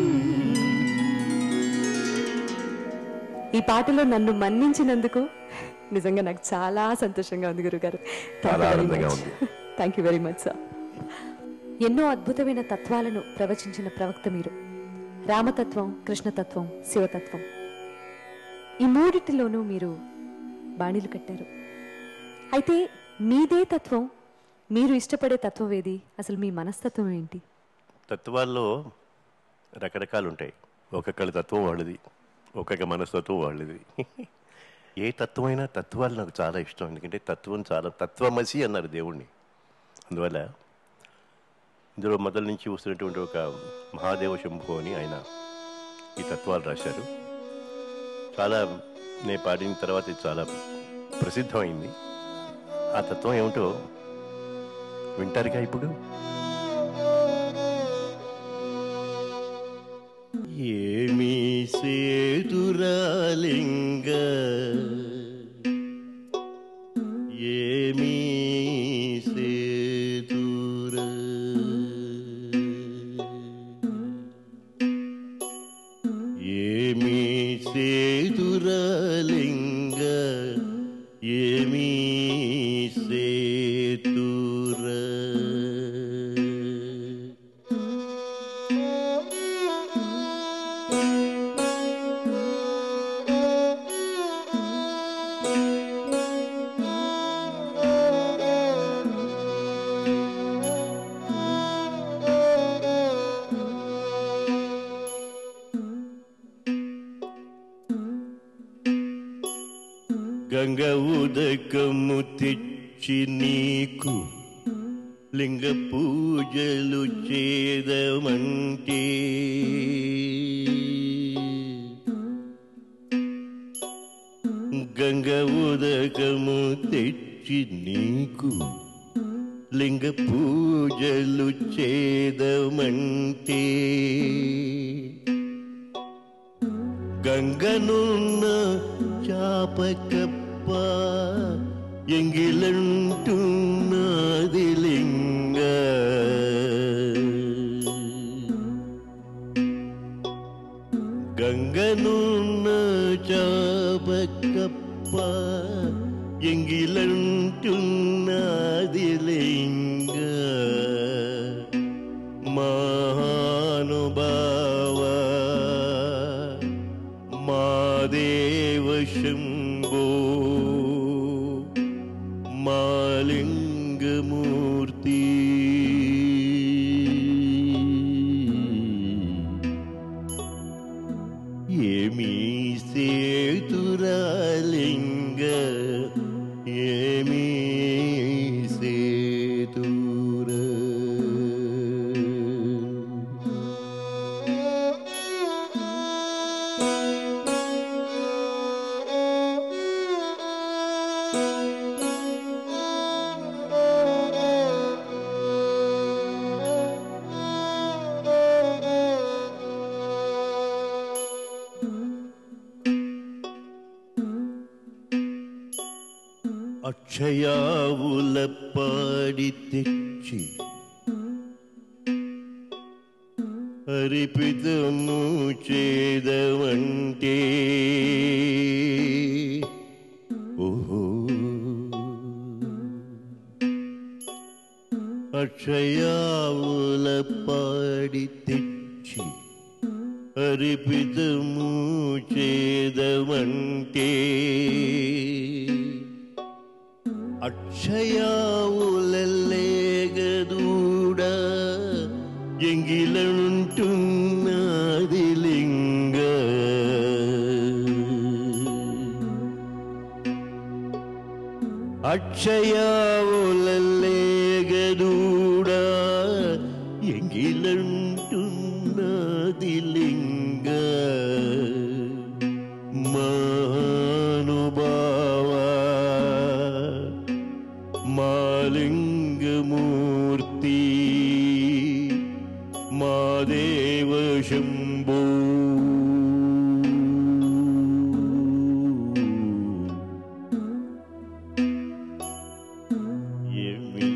ఈ పాటలో నన్ను మన్నించినందుకు నిజంగా నాకు చాలా సంతోషంగా ఉంది గురుగారు. Thank you very much sir. ఎన్నో అద్భుతమైన తత్వాలను ప్రవచించిన ప్రవక్త మీరు. రామతత్వం, కృష్ణతత్వం, శివతత్వం, ఈ మూడిటిలోనూ మీరు బాణీలు కట్టారు. అయితే మీదే తత్వం, మీరు ఇష్టపడే తత్వం ఏది? అసలు మీ మనస్తత్వం ఏంటి? తత్వాల్లో రకరకాలు ఉంటాయి. ఒక్కొక్కళ్ళ తత్వం వాళ్ళది, ఒక్కొక్క మనస్తత్వం వాళ్ళది. ఏ తత్వమైనా తత్వాలు నాకు చాలా ఇష్టం. ఎందుకంటే తత్వం చాలా, తత్వమసి అన్నారు దేవుణ్ణి. అందువల్ల ఇందులో మొదల నుంచి వస్తున్నటువంటి ఒక మహాదేవ శంభు అని ఆయన ఈ తత్వాలు రాశారు. చాలా నేను పాడిన తర్వాత ఇది చాలా ప్రసిద్ధమైంది. ఆ తత్వం ఏమిటో వింటారుగా ఇప్పుడు. ఏమీ సేతురాలింగ ఏమీ సేతుర ఏమీ సేతురాలింగ ఏమీ సేతుర గంగ ఉదకము తెచ్చి నీకు లింగ పూజలు చేదమంటే గంగ ఉదకము తెచ్చి నీకు లింగ పూజలు చేదమంటే గంగనున్న చాపకప్ప ఎంగిలంటున్నది లింగ గంగనున్న చాపకప్ప ఎంగిలంటున్నది లింగ మహానుభావ మాదేవ శంభో మాలింగమూర్తి ఏమీ సేతురాలింగ ఏమీ సేతుర అక్షయావుల పాడి తెచ్చి హరిపితము చేదవంటే ఓహో అక్షయావుల పాడి తెచ్చి హరిపితము చేదవంటే అక్షయావులలేగదూడ ఎంగిలంటున్నది లింగ అక్షయావులలేగదూడ ఎంగిలంటున్నది లింగ మహానుభావ మాలింగమూర్తి మాదేవ శంభో ఏమీ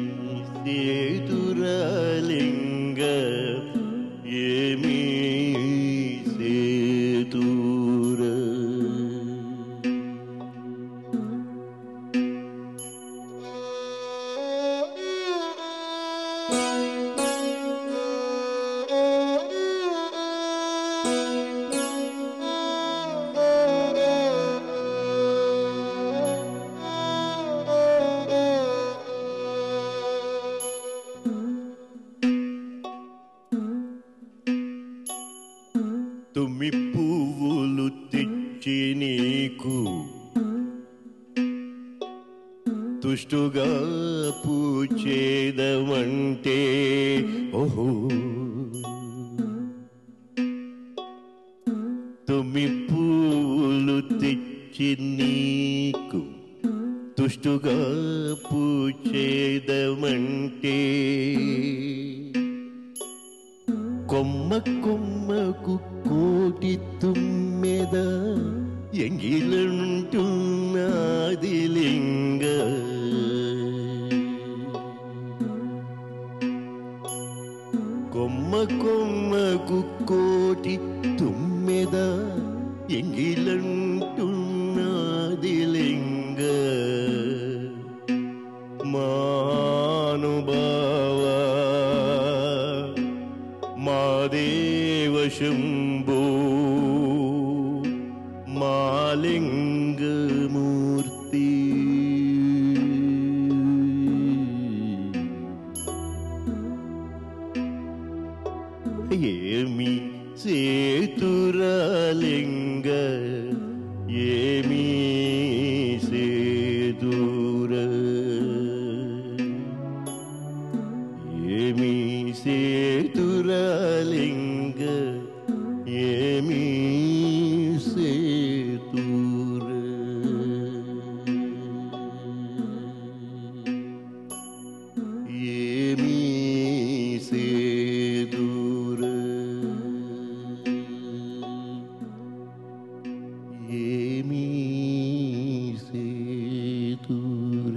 సేతురాలింగ ఏమీ సేతుర తుమ్మి పువ్వులు తెచ్చి నీకు తుష్టుగా పూచేదమంటే ఓహో తుమ్మి పూలు తెచ్చి నీకు తుష్టుగా పూచేదమంటే కొమ్మ కొమ్మకు కోటి తుమ్మెద ఎంగిలంటున్నది లింగ కొమ్మ కొమ్మకు కోటి తుమ్మెద ఎంగిలంటున్నది లింగ మానుభావా మాదేవ శంభో మాలింగమూర్తి ఏమి సేతురలింగ ఏమి సేతుర ఏమి సేతురలింగ ఏమి సేతుర ఏమి సేతుర ఏమి సేతుర.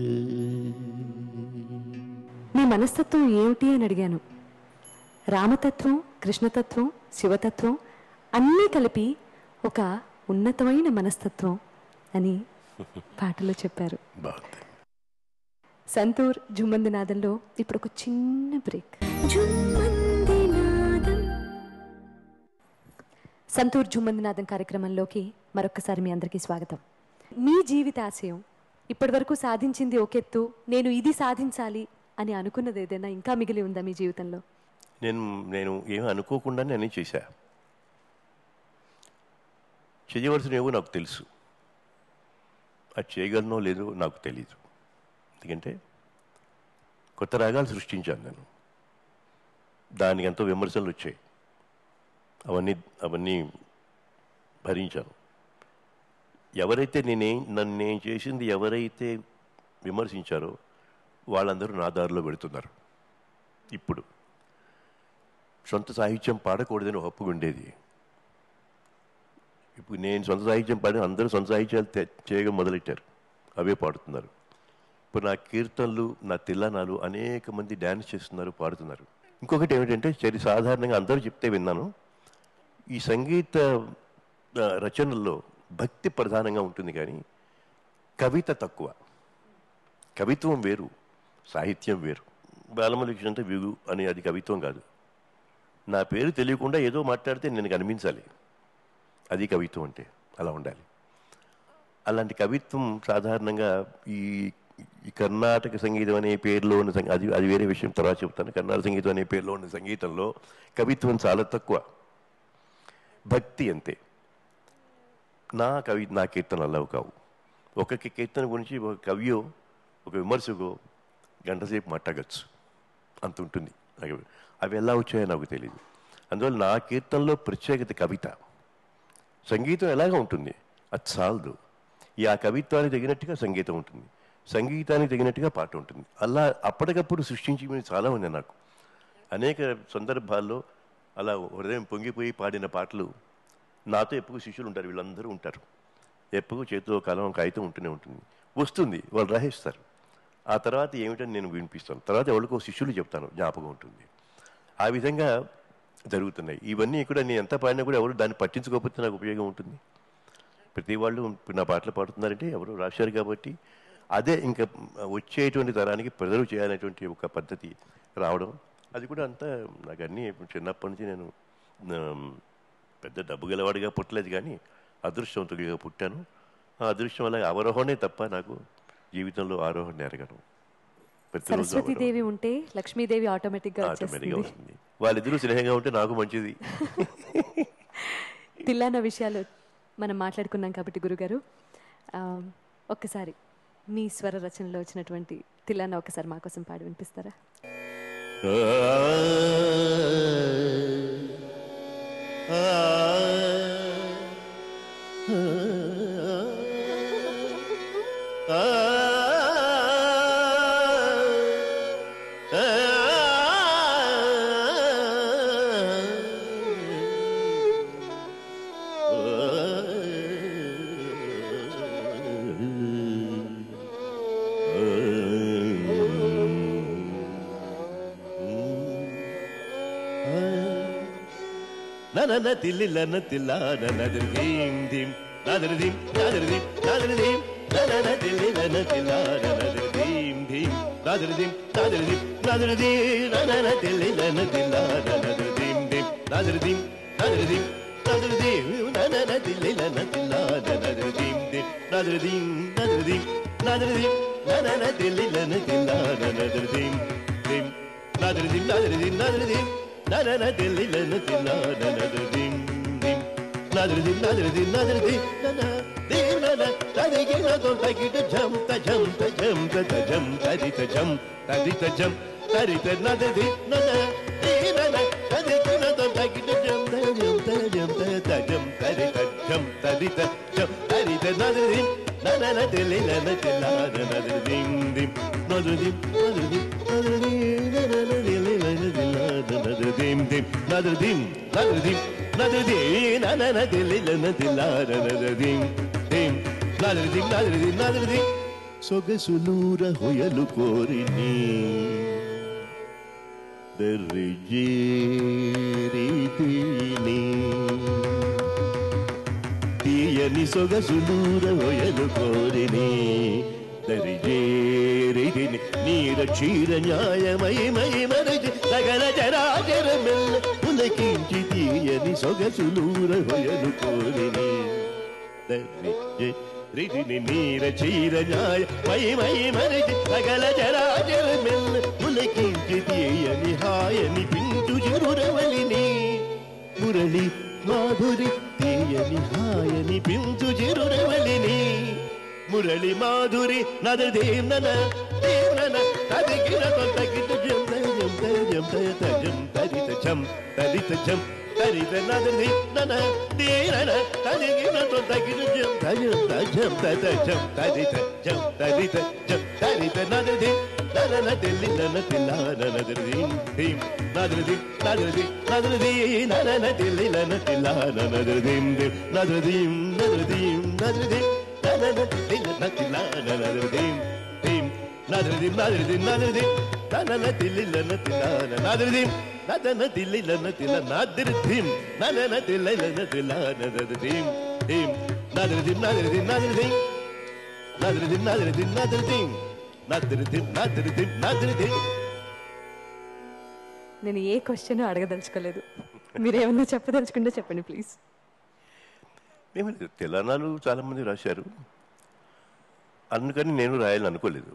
నీ మనస్తత్వం ఏమిటి అని అడిగాను. రామతత్వం, కృష్ణతత్వం, శివతత్వం అన్నీ కలిపి ఒక ఉన్నతమైన మనస్తత్వం అని పాటలో చెప్పారు. సంతూర్ జుమ్మంది నాదంలో ఇప్పుడు ఒక చిన్న బ్రేక్. సంతూర్ జుమ్మంది నాదం కార్యక్రమంలోకి మరొకసారి మీ అందరికీ స్వాగతం. మీ జీవిత ఆశయం ఇప్పటి వరకు సాధించింది ఒకెత్తు, నేను ఇది సాధించాలి అని అనుకున్నది ఏదైనా ఇంకా మిగిలి ఉందా మీ జీవితంలో? నేను ఏమీ అనుకోకుండా నేను చేశా. చేయవలసినవో నాకు తెలుసు, అది చేయగలనో లేదో నాకు తెలీదు. ఎందుకంటే కొత్త రాగాలు సృష్టించాను నేను, దానికి ఎంతో విమర్శలు వచ్చాయి, అవన్నీ భరించాను. ఎవరైతే నన్ను నేను చేసింది ఎవరైతే విమర్శించారో వాళ్ళందరూ నా దారిలో పెడుతున్నారు. ఇప్పుడు సొంత సాహిత్యం పాడకూడదని హప్పుగా ఉండేది. ఇప్పుడు నేను సొంత సాహిత్యం పాడి అందరూ సొంత సాహిత్యాలు చేయగా మొదలెట్టారు, అవే పాడుతున్నారు. ఇప్పుడు నా కీర్తనలు, నా తిల్లనాలు అనేక మంది డ్యాన్స్ చేస్తున్నారు, పాడుతున్నారు. ఇంకొకటి ఏమిటంటే సాధారణంగా అందరూ చెప్తే విన్నాను, ఈ సంగీత రచనల్లో భక్తి ప్రధానంగా ఉంటుంది కానీ కవిత తక్కువ. కవిత్వం వేరు, సాహిత్యం వేరు. బాలమురళీ కృష్ణ అంటే విగు అని అది కవిత్వం కాదు. నా పేరు తెలియకుండా ఏదో మాట్లాడితే నేను కనిపించాలి, అది కవిత్వం అంటే. అలా ఉండాలి. అలాంటి కవిత్వం సాధారణంగా ఈ కర్ణాటక సంగీతం అనే పేరులో ఉన్న అది వేరే విషయం, తర్వాత చెప్తాను. కర్ణాటక సంగీతం అనే పేరులో ఉన్న సంగీతంలో కవిత్వం చాలా తక్కువ, భక్తి అంతే. నా కీర్తనలు అల్లవు కావు. ఒక కీర్తన గురించి ఒక కవియో ఒక విమర్శకో గంటసేపు మాట్లాడచ్చు, అంత ఉంటుంది. అవి ఎలా వచ్చాయో నాకు తెలియదు. అందువల్ల నా కీర్తనలో ప్రత్యేకత కవిత. సంగీతం ఎలాగా ఉంటుంది, అది చాలదు. ఆ కవిత్వానికి తగినట్టుగా సంగీతం ఉంటుంది, సంగీతానికి తగినట్టుగా పాట ఉంటుంది. అలా అప్పటికప్పుడు సృష్టించి చాలా ఉంది నాకు. అనేక సందర్భాల్లో అలా హృదయం పొంగిపోయి పాడిన పాటలు నాతో ఎప్పుడు శిష్యులు ఉంటారు, వీళ్ళందరూ ఉంటారు. ఎప్పుడు చేతిలో కాలం కాగితం ఉంటూనే ఉంటుంది, వస్తుంది, వాళ్ళు రాసేస్తారు. ఆ తర్వాత ఏమిటని నేను వినిపిస్తాను, తర్వాత ఎవరికో శిష్యులు చెప్తాను, జ్ఞాపకం ఉంటుంది. ఆ విధంగా జరుగుతున్నాయి ఇవన్నీ. కూడా నేను ఎంత పాడినా కూడా ఎవరు దాన్ని పట్టించుకోకపోతే నాకు ఉపయోగం ఉంటుంది. ప్రతి వాళ్ళు నా పాటలు పాడుతున్నారంటే ఎవరు రాశారు కాబట్టి అదే ఇంకా వచ్చేటువంటి తరానికి ప్రజలు చేయాలనేటువంటి ఒక పద్ధతి రావడం, అది కూడా అంతా నాకు అన్నీ చిన్నప్పటి నుంచి నేను పెద్ద డబ్బు గలవాడిగా పుట్టలేదు కానీ అదృష్టవంతుడిగా పుట్టాను. ఆ అదృష్టం వల్ల అవరోహణే తప్ప నాకు జీవితంలో ఆరోహణ ఎరగను. సరస్వతీదేవి ఉంటే లక్ష్మీదేవి ఆటోమేటిక్గా వస్తుంది. వాళ్ళిద్దరూ స్నేహంగా ఉంటే నాకు మంచిది. తిల్లాన విషయాలు మనం మాట్లాడుకున్నాం కాబట్టి గురుగారు, ఒక్కసారి మీ స్వర రచనలో వచ్చినటువంటి తిల్లాన ఒకసారి మా కోసం పాడి వినిపిస్తారా? నన తిల్లిలన తిల్లాన నదర్దీం దిం నదర్దీం నదర్దీం నదర్దీం నన తిల్లిలన తిల్లాన నదర్దీం దిం నదర్దీం నదర్దీం నదర్దీం నన తిల్లిలన తిల్లాన నదర్దీం దిం నదర్దీం నదర్దీం నదర్దీం నన తిల్లిలన తిల్లాన నదర్దీం దిం నదర్దీం నదర్దీం నదర్దీం నన తిల్లిలన తిల్లాన నదర్దీం దిం నదర్దీం నదర్దీం నదర్దీం నన తిల్లిలన తిల్లాన నదర్దీం దిం నదర్దీం నదర్దీం నదర్దీం నన దిం నన తదిగిన తొంతగిట జం తజం తజం తజం తదిత జం తదిత జం తరిత నదది నన దీనన తదిగిన తొంతగిట జం తజం తజం తజం తరిత జం తదిత జం తరిత నదది నన తిల్లిలన తిల్లాన నదర్దీం దిం నదర్దీం నదర్దీం నదర్దీం నన తిల్లిలన తిల్లాన నదర్దీం దిం నదర్దీం నదర్దీం నదర్దీం నన తిల్లిలన తిల్లాన నదర్దీం దిం నదర్దీం నదర్దీం నదర్దీం సొగసులూర హొయలు కోరిని దర్జేరితిని తీయని సొగసులూర హొయలు కోరిని దరిజేరితిని నీర క్షీర న్యాయమై మై మరచి సగల చరాచరమెల్ల పులకించి తీయని సొగసులూర హొయలు కోరిని దరిజేరితిని నీర క్షీర న్యాయ మై మై మరచి సగల చరాచరమెల్ల పులకించి తీయని హాయని పింటు చిరురవలిని మురళి మాధురి తీయని హాయని పింటు చిరురవలిని మురళి మాధురి నదర్దీం నన దీం నన తదిగిన తొంతగిట జం తజం తజం తజం తదిత జం తదిత జం తరిత నదర్దీం నన దీనన తదిగిన తొంతగిట జం తజం తజం తజం తదిత జం తదిత జం తరిత నదర్దీం నన తిల్లిలన తిల్లాన నదర్దీం దీం నదర్దీం నదర్దీం నదర్దీం నన తిల్లిలన తిల్లాన నదర్దీం దీం నదర్దీం నదర్దీం నదర్దీం నదర్దీం నదర్దీం దీం నదర్దీం నదర్దీం నదర్దీం నన తిల్లిలన తిల్లాన నదర్దీం నదన తిల్లిలన తిల్ల నదర్దీం నన తిల్లిలన తిల్లాన నదర్దీం దీం నదర్దీం నదర్దీం నదర్దీం నదర్దీం నదర్దీం నదర్దీం నదర్దీం నదర్దీం నదర్దీం. నేను ఏ క్వశ్చన్ అడగదలుచుకోలేదు, మీరేమన్నా చెప్పదలుచుకుంటే చెప్పండి ప్లీజ్. మేము తెలంగాణలు చాలామంది రాశారు, అందుకని నేను రాయాలని అనుకోలేదు.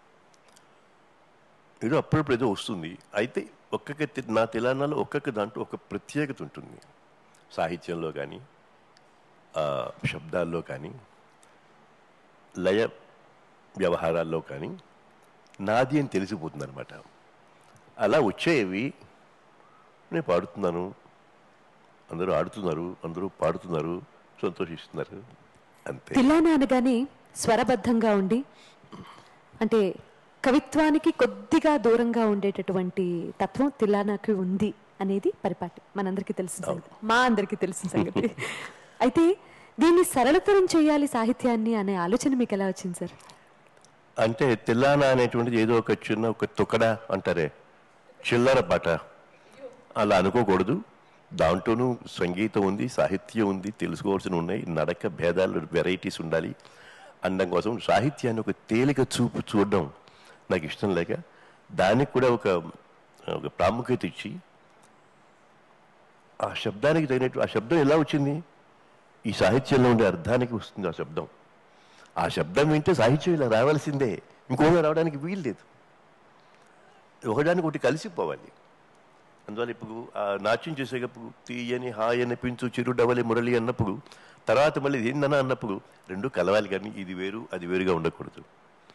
ఏదో అప్పుడప్పుడు ఏదో వస్తుంది. అయితే నా తెలంగాణలో ఒక్కొక్క దాంట్లో ఒక ప్రత్యేకత ఉంటుంది. సాహిత్యంలో కానీ శబ్దాల్లో కానీ లయ వ్యవహారాల్లో కానీ నాది అని తెలిసిపోతుంది అనమాట. అలా వచ్చేవి నేను పాడుతున్నాను, అందరూ ఆడుతున్నారు, అందరూ పాడుతున్నారు, సంతోషిస్తున్నారు, అంతే. తిల్లాన అనగానే స్వరబద్ధంగా ఉండి, అంటే కవిత్వానికి కొద్దిగా దూరంగా ఉండేటటువంటి తత్వం తిల్లానాకి ఉంది అనేది పరిపాటి మనందరికీ తెలిసిన సంగతి, మా అందరికీ తెలిసిన సంగతి. అయితే దీన్ని సరళతరం చేయాలి సాహిత్యాన్ని అనే ఆలోచన మీకు ఎలా వచ్చింది సార్? అంటే తిల్లానా అనేటువంటిది ఏదో ఒక చిన్న ఒక తొక్కడా అంటారే, చిల్లర పాట అలా అనుకోకూడదు. దాంట్లోనూ సంగీతం ఉంది, సాహిత్యం ఉంది, తెలుసుకోవాల్సిన ఉన్నాయి, నడక భేదాలు వెరైటీస్ ఉండాలి. అనడం కోసం సాహిత్యాన్ని ఒక తేలిక చూడడం నాకు ఇష్టం లేక దానికి కూడా ఒక ప్రాముఖ్యత ఇచ్చి ఆ శబ్దానికి తగినట్టు, ఆ శబ్దం ఎలా వచ్చింది, ఈ సాహిత్యంలో ఉండే అర్థానికి వస్తుంది ఆ శబ్దం. ఆ శబ్దం వింటే సాహిత్యం ఇలా రావాల్సిందే, ఇంకోగా రావడానికి వీలు లేదు. ఒకదానికి ఒకటి కలిసిపోవాలి. అందువల్ల ఇప్పుడు ఆ నాట్యం చేసేటప్పుడు తీయని హాయని పించు చిరుడవలి మురళి అన్నప్పుడు తర్వాత మళ్ళీ ఏందన్నా అన్నప్పుడు రెండు కలవాలి, కానీ ఇది వేరు అది వేరుగా ఉండకూడదు.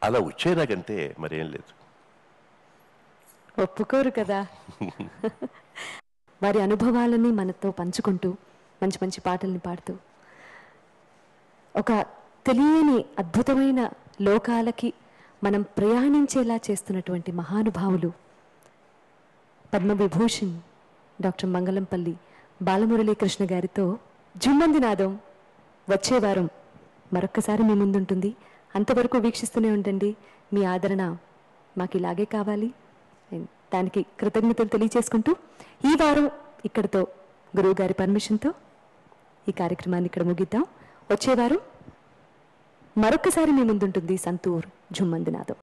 అలా వచ్చాయి నాకంతే, మరేం లేదు. ఒప్పుకోరు కదా. వారి అనుభవాలని మనతో పంచుకుంటూ మంచి మంచి పాటల్ని పాడుతూ ఒక తెలియని అద్భుతమైన లోకాలకి మనం ప్రయాణించేలా చేస్తున్నటువంటి మహానుభావులు పద్మవిభూషణ్ డాక్టర్ మంగళంపల్లి బాలమురళీకృష్ణ గారితో జుమ్మంది నాదం వచ్చే వారం మరొక్కసారి మీ ముందుంటుంది. అంతవరకు వీక్షిస్తూనే ఉండండి. మీ ఆదరణ మాకు ఇలాగే కావాలి. దానికి కృతజ్ఞతలు తెలియజేసుకుంటూ ఈ వారం ఇక్కడితో గురువు గారి పర్మిషన్తో ఈ కార్యక్రమాన్ని ఇక్కడ ముగిద్దాం. వచ్చే వారం మరొక్కసారి మీ ముందుంటుంది సంతూర్ జుమ్మంది నాదం.